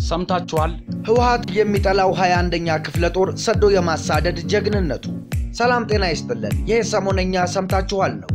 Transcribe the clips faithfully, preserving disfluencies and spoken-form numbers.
ሰምታችኋል። ህወሀት የሚጠላው ሃያ አንደኛ ክፍለ ጦር ሰዶ የማሳደድ ጀግንነቱ። ሰላም ጤና ይስጥልን። ይሄ ሰሞነኛ ሰምታችኋል ነው።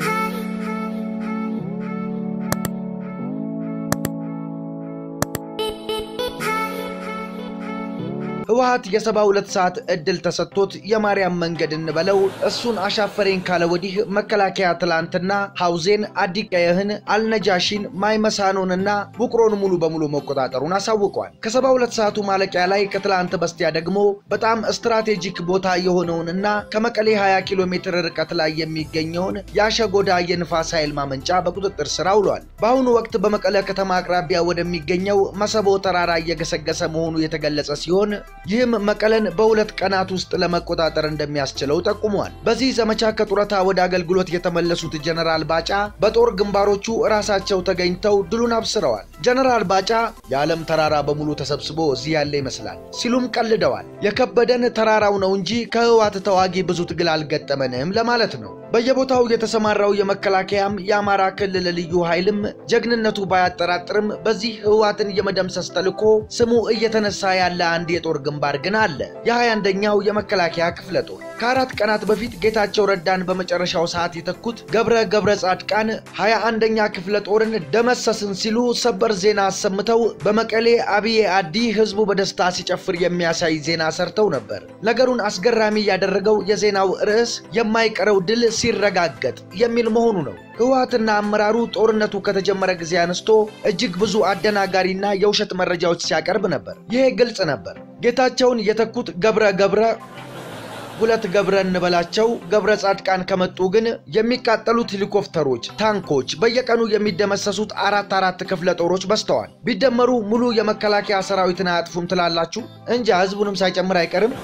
ህወሀት የሰባ ሁለት ሰዓት እድል ተሰጥቶት የማርያም መንገድ እንበለው እሱን አሻፈረኝ ካለ ወዲህ መከላከያ ትላንትና ሐውዜን አዲቀየህን አልነጃሺን ማይመሳኖንና ቡቅሮን ሙሉ በሙሉ መቆጣጠሩን አሳውቋል። ከሰባ ሁለት ሰዓቱ ማለቂያ ላይ ከትላንት በስቲያ ደግሞ በጣም ስትራቴጂክ ቦታ የሆነውንና ከመቀሌ ሃያ ኪሎ ሜትር ርቀት ላይ የሚገኘውን ያሸጎዳ የንፋስ ኃይል ማመንጫ በቁጥጥር ስር አውሏል። በአሁኑ ወቅት በመቀለ ከተማ አቅራቢያ ወደሚገኘው መሰቦ ተራራ እየገሰገሰ መሆኑ የተገለጸ ሲሆን ይህም መቀለን በሁለት ቀናት ውስጥ ለመቆጣጠር እንደሚያስችለው ጠቁሟል። በዚህ ዘመቻ ከጡረታ ወደ አገልግሎት የተመለሱት ጀነራል ባጫ በጦር ግንባሮቹ ራሳቸው ተገኝተው ድሉን አብስረዋል። ጀነራል ባጫ የዓለም ተራራ በሙሉ ተሰብስቦ እዚህ ያለ ይመስላል ሲሉም ቀልደዋል። የከበደን ተራራው ነው እንጂ ከህወሀት ተዋጊ ብዙ ትግል አልገጠመንም ለማለት ነው። በየቦታው የተሰማራው የመከላከያም የአማራ ክልል ልዩ ኃይልም ጀግንነቱ ባያጠራጥርም በዚህ ህወሀትን የመደምሰስ ተልዕኮ ስሙ እየተነሳ ያለ አንድ የጦር ግንባር ግን አለ። የሃያ አንደኛው የመከላከያ ክፍለ ጦር ከአራት ቀናት በፊት ጌታቸው ረዳን በመጨረሻው ሰዓት የተኩት ገብረ ገብረ ጻድቃን ሃያ አንደኛ ክፍለ ጦርን ደመሰስን ሲሉ ሰበር ዜና አሰምተው በመቀሌ አብዬ አዲ ህዝቡ በደስታ ሲጨፍር የሚያሳይ ዜና ሰርተው ነበር። ነገሩን አስገራሚ ያደረገው የዜናው ርዕስ የማይቀረው ድል ሲረጋገጥ የሚል መሆኑ ነው። ህወሀትና አመራሩ ጦርነቱ ከተጀመረ ጊዜ አንስቶ እጅግ ብዙ አደናጋሪና የውሸት መረጃዎች ሲያቀርብ ነበር። ይሄ ግልጽ ነበር። ጌታቸውን የተኩት ገብረ ገብረ ሁለት ገብረ እንበላቸው ገብረ ጻድቃን ከመጡ ግን የሚቃጠሉት ሄሊኮፕተሮች፣ ታንኮች፣ በየቀኑ የሚደመሰሱት አራት አራት ክፍለ ጦሮች በስተዋል። ቢደመሩ ሙሉ የመከላከያ ሰራዊትን አያጥፉም ትላላችሁ? እንጃ ህዝቡንም ሳይጨምር አይቀርም።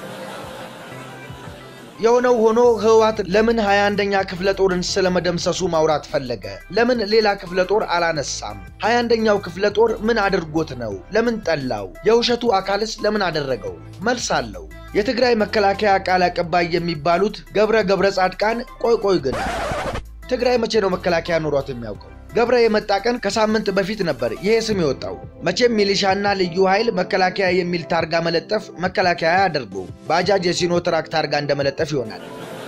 የሆነው ሆኖ ህወሀት ለምን ሃያ አንደኛ ክፍለ ጦርን ስለመደምሰሱ ማውራት ፈለገ? ለምን ሌላ ክፍለ ጦር አላነሳም? ሃያ አንደኛው ክፍለ ጦር ምን አድርጎት ነው? ለምን ጠላው? የውሸቱ አካልስ ለምን አደረገው? መልስ አለው። የትግራይ መከላከያ ቃል አቀባይ የሚባሉት ገብረ ገብረ ጻድቃን ቆይ ቆይ ግን ትግራይ መቼ ነው መከላከያ ኖሯት የሚያውቀው? ገብረ የመጣ ቀን ከሳምንት በፊት ነበር ይሄ ስም ይወጣው። መቼም ሚሊሻና ልዩ ኃይል መከላከያ የሚል ታርጋ መለጠፍ መከላከያ ያደርጉ ባጃጅ የሲኖ ትራክ ታርጋ እንደመለጠፍ ይሆናል።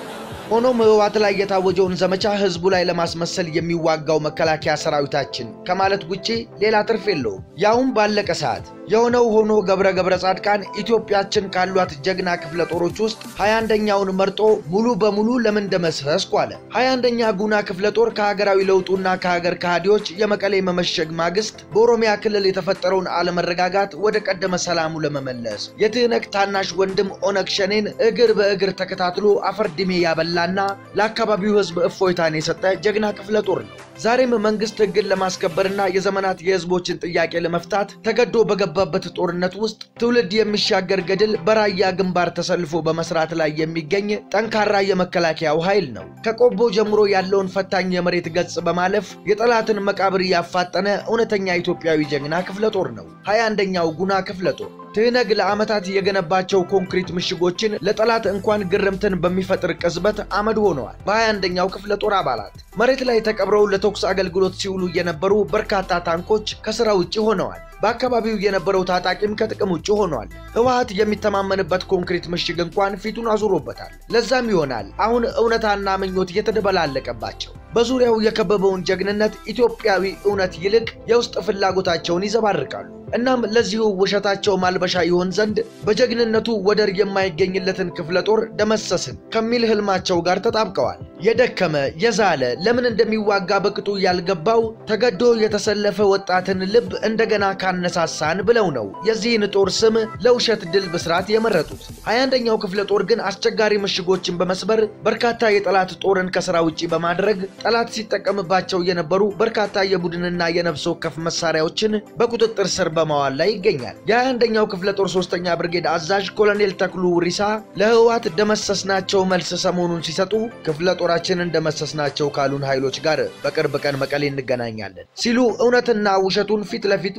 ሆኖም ህወሀት ላይ የታወጀውን ዘመቻ ህዝቡ ላይ ለማስመሰል የሚዋጋው መከላከያ ሰራዊታችን ከማለት ውጪ ሌላ ትርፍ የለው። ያውም ባለቀ ሰዓት የሆነው ሆኖ ገብረ ገብረ ጻድቃን ኢትዮጵያችን ካሏት ጀግና ክፍለ ጦሮች ውስጥ ሃያ አንደኛውን መርጦ ሙሉ በሙሉ ለምን ደመሰስኩ አለ። ሃያ አንደኛ ጉና ክፍለ ጦር ከሀገራዊ ለውጡና ከሀገር ከሃዲዎች የመቀሌ መመሸግ ማግስት በኦሮሚያ ክልል የተፈጠረውን አለመረጋጋት ወደ ቀደመ ሰላሙ ለመመለስ የትህነግ ታናሽ ወንድም ኦነግ ሸኔን እግር በእግር ተከታትሎ አፈርድሜ ያበላና ለአካባቢው ህዝብ እፎይታን የሰጠ ጀግና ክፍለ ጦር ነው። ዛሬም መንግስት ህግን ለማስከበርና የዘመናት የህዝቦችን ጥያቄ ለመፍታት ተገዶ በገባበት ጦርነት ውስጥ ትውልድ የሚሻገር ገድል በራያ ግንባር ተሰልፎ በመስራት ላይ የሚገኝ ጠንካራ የመከላከያው ኃይል ነው። ከቆቦ ጀምሮ ያለውን ፈታኝ የመሬት ገጽ በማለፍ የጠላትን መቃብር ያፋጠነ እውነተኛ ኢትዮጵያዊ ጀግና ክፍለ ጦር ነው ሃያ አንደኛው ጉና ክፍለ ጦር። ትህነግ ለዓመታት የገነባቸው ኮንክሪት ምሽጎችን ለጠላት እንኳን ግርምትን በሚፈጥር ቅዝበት አመድ ሆነዋል። በሃያ አንደኛው ክፍለ ጦር አባላት መሬት ላይ ተቀብረው ለተኩስ አገልግሎት ሲውሉ የነበሩ በርካታ ታንኮች ከስራ ውጪ ሆነዋል። በአካባቢው የነበረው ታጣቂም ከጥቅም ውጪ ሆኗል። ህወሀት የሚተማመንበት ኮንክሪት ምሽግ እንኳን ፊቱን አዙሮበታል። ለዛም ይሆናል አሁን እውነታና ምኞት የተደበላለቀባቸው። በዙሪያው የከበበውን ጀግንነት ኢትዮጵያዊ እውነት ይልቅ የውስጥ ፍላጎታቸውን ይዘባርቃሉ። እናም ለዚሁ ውሸታቸው ማልበሻ ይሆን ዘንድ በጀግንነቱ ወደር የማይገኝለትን ክፍለ ጦር ደመሰስን ከሚል ህልማቸው ጋር ተጣብቀዋል። የደከመ የዛለ ለምን እንደሚዋጋ በቅጡ ያልገባው ተገዶ የተሰለፈ ወጣትን ልብ እንደገና ካነሳሳን ብለው ነው የዚህን ጦር ስም ለውሸት ድል ብስራት የመረጡት። ሃያ አንደኛው ክፍለ ጦር ግን አስቸጋሪ ምሽጎችን በመስበር በርካታ የጠላት ጦርን ከስራ ውጪ በማድረግ ጠላት ሲጠቀምባቸው የነበሩ በርካታ የቡድንና የነፍስ ወከፍ መሳሪያዎችን በቁጥጥር ስር በማዋል ላይ ይገኛል። የሃያ አንደኛው ክፍለ ጦር ሶስተኛ ብርጌድ አዛዥ ኮሎኔል ተክሉ ሪሳ ለህወሀት ደመሰስናቸው መልስ ሰሞኑን ሲሰጡ ክፍለ ጦራችንን ደመሰስናቸው ካሉን ኃይሎች ጋር በቅርብ ቀን መቀሌ እንገናኛለን ሲሉ እውነትና ውሸቱን ፊት ለፊት ብለዋል።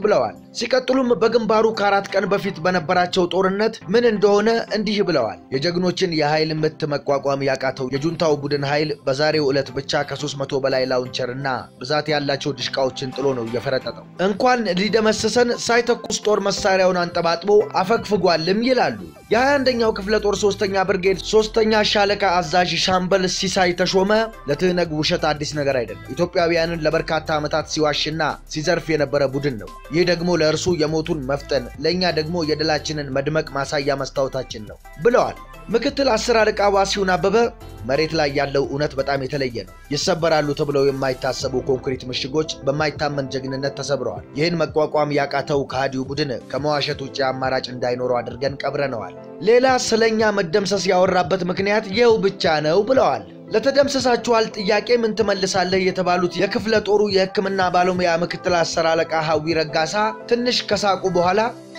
ሲቀጥሉም በግንባሩ ከአራት ቀን በፊት በነበራቸው ጦርነት ምን እንደሆነ እንዲህ ብለዋል። የጀግኖችን የኃይል ምት መቋቋም ያቃተው የጁንታው ቡድን ኃይል በዛሬው ዕለት ብቻ ከ300 በላይ ላውንቸርና ብዛት ያላቸው ድሽቃዎችን ጥሎ ነው የፈረጠጠው። እንኳን ሊደመስሰን ሳይተኩስ ጦር መሳሪያውን አንጠባጥቦ አፈግፍጓልም ይላሉ። የ21ኛው ክፍለ ጦር ሶስተኛ ብርጌድ ሶስተኛ ሻለቃ አዛዥ ሻምበል ሲሳይ ተሾመ ለትህነግ ውሸት አዲስ ነገር አይደለም። ኢትዮጵያውያንን ለበርካታ ዓመታት ሲዋሽና ሲዘርፍ የነበረ ቡድን ነው። ይህ ደግሞ ለእርሱ የሞቱን መፍጠን ለኛ ደግሞ የድላችንን መድመቅ ማሳያ መስታወታችን ነው ብለዋል። ምክትል አስር አለቃ ዋሲውን አበበ መሬት ላይ ያለው እውነት በጣም የተለየ ነው። ይሰበራሉ ተብለው የማይታሰቡ ኮንክሪት ምሽጎች በማይታመን ጀግንነት ተሰብረዋል። ይህን መቋቋም ያቃተው ከሃዲው ቡድን ከመዋሸት ውጪ አማራጭ እንዳይኖረው አድርገን ቀብረነዋል። ሌላ ስለኛ መደምሰስ ያወራበት ምክንያት ይኸው ብቻ ነው ብለዋል። ለተደምሰሳችኋል ጥያቄ ምን ትመልሳለህ የተባሉት የክፍለ ጦሩ የሕክምና ባለሙያ ምክትል አስር አለቃ ሐዊ ረጋሳ ትንሽ ከሳቁ በኋላ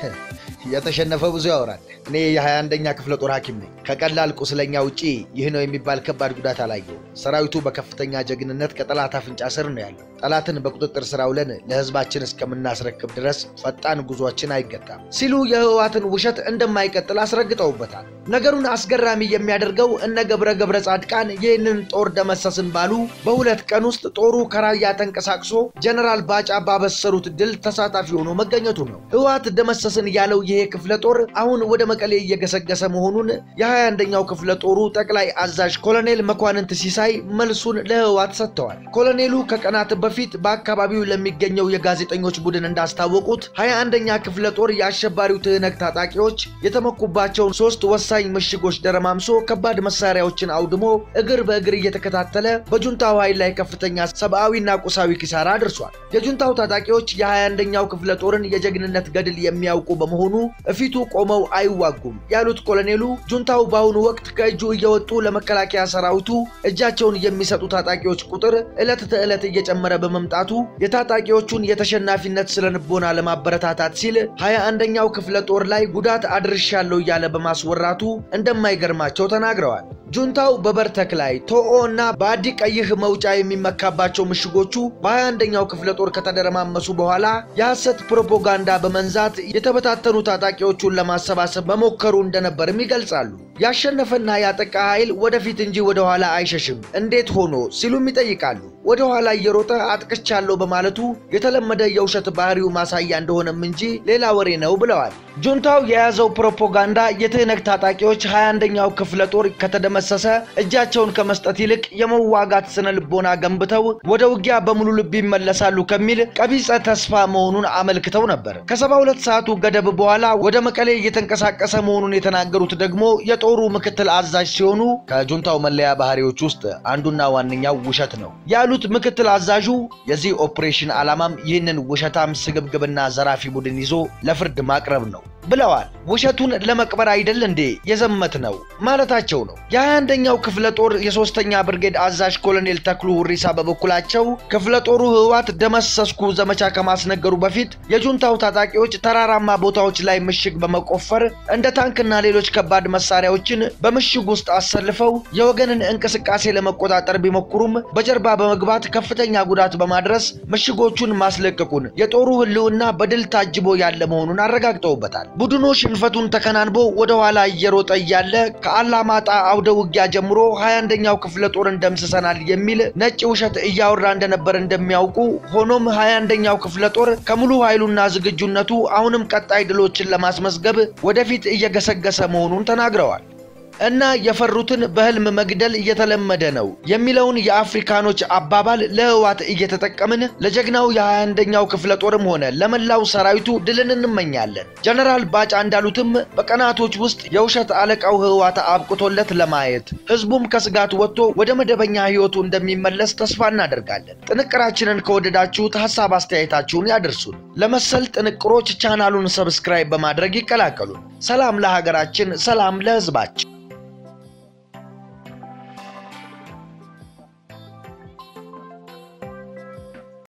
የተሸነፈ ብዙ ያወራል። እኔ የ21ኛ ክፍለ ጦር ሐኪም ነኝ። ከቀላል ቁስለኛ ውጪ ይህ ነው የሚባል ከባድ ጉዳት አላየው። ሰራዊቱ በከፍተኛ ጀግንነት ከጠላት አፍንጫ ስር ነው ያለው። ጠላትን በቁጥጥር ስር አውለን ለህዝባችን እስከምናስረክብ ድረስ ፈጣን ጉዟችን አይገታም ሲሉ የህወሓትን ውሸት እንደማይቀጥል አስረግጠውበታል። ነገሩን አስገራሚ የሚያደርገው እነ ገብረ ገብረ ጻድቃን ይህንን ጦር ደመሰስን ባሉ በሁለት ቀን ውስጥ ጦሩ ከራያ ተንቀሳቅሶ ጀነራል ባጫ ባበሰሩት ድል ተሳታፊ ሆኖ መገኘቱ ነው። ህወሓት ደመሰስን ያለው ይሄ ክፍለ ጦር አሁን ወደ መቀሌ እየገሰገሰ መሆኑን የ21ኛው ክፍለ ጦሩ ጠቅላይ አዛዥ ኮሎኔል መኳንንት ሲሳይ መልሱን ለህወሓት ሰጥተዋል። ኮሎኔሉ ከቀናት በፊት በአካባቢው ለሚገኘው የጋዜጠኞች ቡድን እንዳስታወቁት ሀያ አንደኛ ክፍለ ጦር የአሸባሪው ትህነግ ታጣቂዎች የተመኩባቸውን ሶስት ወሳኝ ምሽጎች ደረማምሶ ከባድ መሳሪያዎችን አውድሞ እግር በእግር እየተከታተለ በጁንታው ኃይል ላይ ከፍተኛ ሰብአዊና ቁሳዊ ኪሳራ አድርሷል። የጁንታው ታጣቂዎች የ21ኛው ክፍለ ጦርን የጀግንነት ገድል የሚያውቁ በመሆኑ እፊቱ ቆመው አይዋጉም ያሉት ኮሎኔሉ ጁንታው ባሁኑ ወቅት ከእጁ እየወጡ ለመከላከያ ሰራዊቱ እጃቸውን የሚሰጡ ታጣቂዎች ቁጥር ዕለት ተዕለት እየጨመረ በመምጣቱ የታጣቂዎቹን የተሸናፊነት ስለንቦና ለማበረታታት ሲል ሀያ አንደኛው ክፍለ ጦር ላይ ጉዳት አድርሻለሁ ያለ በማስወራቱ እንደማይገርማቸው ተናግረዋል። ጁንታው በበርተክ ላይ ቶኦና ባዲ ቀይህ መውጫ የሚመካባቸው ምሽጎቹ በሀያ አንደኛው ክፍለ ጦር ከተደረማመሱ በኋላ የሐሰት ፕሮፓጋንዳ በመንዛት የተበታተኑ ታጣቂዎቹን ለማሰባሰብ መሞከሩ እንደነበርም ይገልጻሉ። ያሸነፈና ያጠቃ ኃይል ወደፊት እንጂ ወደ ኋላ አይሸሽም እንዴት ሆኖ ሲሉም ይጠይቃሉ። ወደ ኋላ እየሮጠ አጥቅቻለሁ በማለቱ የተለመደ የውሸት ባህሪው ማሳያ እንደሆነም እንጂ ሌላ ወሬ ነው ብለዋል። ጁንታው የያዘው ፕሮፓጋንዳ የትህነግ ታጣቂዎች ሀያ አንደኛው ክፍለ ጦር ከተደመሰሰ እጃቸውን ከመስጠት ይልቅ የመዋጋት ስነ ልቦና ገንብተው ወደ ውጊያ በሙሉ ልብ ይመለሳሉ ከሚል ቀቢጸ ተስፋ መሆኑን አመልክተው ነበር። ከሰባ ሁለት ሰዓቱ ገደብ በኋላ ወደ መቀሌ እየተንቀሳቀሰ መሆኑን የተናገሩት ደግሞ የጦሩ ምክትል አዛዥ ሲሆኑ ከጁንታው መለያ ባህሪዎች ውስጥ አንዱና ዋነኛው ውሸት ነው ያሉት ምክትል አዛዡ የዚህ ኦፕሬሽን ዓላማም ይህንን ውሸታም ስግብግብና ዘራፊ ቡድን ይዞ ለፍርድ ማቅረብ ነው ብለዋል። ውሸቱን ለመቅበር አይደል እንዴ የዘመት ነው ማለታቸው ነው። የ21 አንደኛው ክፍለ ጦር የሶስተኛ ብርጌድ አዛዥ ኮሎኔል ተክሉ ሁሪሳ በበኩላቸው ክፍለ ጦሩ ህወሓት ደመሰስኩ ዘመቻ ከማስነገሩ በፊት የጁንታው ታጣቂዎች ተራራማ ቦታዎች ላይ ምሽግ በመቆፈር እንደ ታንክና ሌሎች ከባድ መሳሪያዎችን በምሽግ ውስጥ አሰልፈው የወገንን እንቅስቃሴ ለመቆጣጠር ቢሞክሩም በጀርባ በመግባት ከፍተኛ ጉዳት በማድረስ ምሽጎቹን ማስለቀቁን የጦሩ ህልውና በድል ታጅቦ ያለ መሆኑን አረጋግጠውበታል። ቡድኑ ሽንፈቱን ተከናንቦ ወደ ኋላ እየሮጠ ያለ ከአላማጣ አውደ ውጊያ ጀምሮ ሀያ አንደኛው ክፍለ ጦርን ደምስሰናል የሚል ነጭ ውሸት እያወራ እንደነበር እንደሚያውቁ ሆኖም ሀያ አንደኛው ክፍለ ጦር ከሙሉ ኃይሉና ዝግጁነቱ አሁንም ቀጣይ ድሎችን ለማስመዝገብ ወደፊት እየገሰገሰ መሆኑን ተናግረዋል። እና የፈሩትን በህልም መግደል እየተለመደ ነው የሚለውን የአፍሪካኖች አባባል ለህወሓት እየተጠቀምን ለጀግናው የ21 አንደኛው ክፍለ ጦርም ሆነ ለመላው ሰራዊቱ ድልን እንመኛለን። ጀነራል ባጫ እንዳሉትም በቀናቶች ውስጥ የውሸት አለቃው ህወሓት አብቅቶለት ለማየት ህዝቡም ከስጋት ወጥቶ ወደ መደበኛ ህይወቱ እንደሚመለስ ተስፋ እናደርጋለን። ጥንቅራችንን ከወደዳችሁት ሐሳብ አስተያየታችሁን ያድርሱን። ለመሰል ጥንቅሮች ቻናሉን ሰብስክራይብ በማድረግ ይቀላቀሉን። ሰላም ለሀገራችን፣ ሰላም ለህዝባችን።